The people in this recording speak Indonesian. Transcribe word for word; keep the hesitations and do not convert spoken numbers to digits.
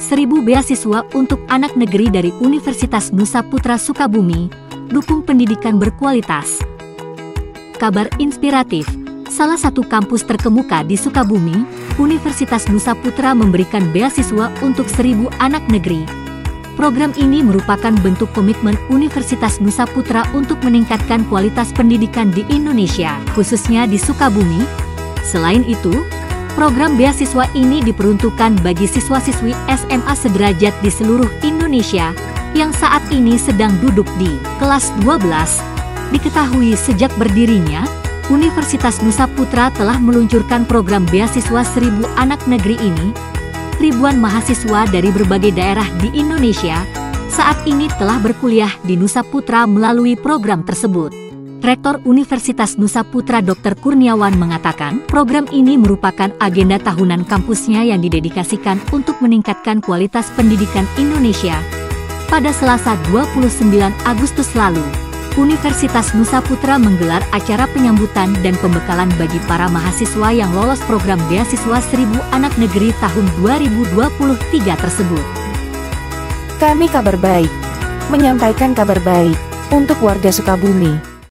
seribu beasiswa untuk anak negeri dari Universitas Nusa Putra Sukabumi, dukung pendidikan berkualitas. Kabar inspiratif, salah satu kampus terkemuka di Sukabumi, Universitas Nusa Putra memberikan beasiswa untuk seribu anak negeri. Program ini merupakan bentuk komitmen Universitas Nusa Putra untuk meningkatkan kualitas pendidikan di Indonesia, khususnya di Sukabumi. Selain itu, program beasiswa ini diperuntukkan bagi siswa-siswi S M A sederajat di seluruh Indonesia yang saat ini sedang duduk di kelas dua belas. Diketahui sejak berdirinya, Universitas Nusa Putra telah meluncurkan program beasiswa seribu anak negeri ini. Ribuan mahasiswa dari berbagai daerah di Indonesia saat ini telah berkuliah di Nusa Putra melalui program tersebut. Rektor Universitas Nusa Putra Doktor Kurniawan mengatakan, program ini merupakan agenda tahunan kampusnya yang didedikasikan untuk meningkatkan kualitas pendidikan Indonesia. Pada Selasa dua puluh sembilan Agustus lalu, Universitas Nusa Putra menggelar acara penyambutan dan pembekalan bagi para mahasiswa yang lolos program beasiswa seribu anak negeri tahun dua ribu dua puluh tiga tersebut. Kami Kabar Baik menyampaikan kabar baik untuk warga Sukabumi.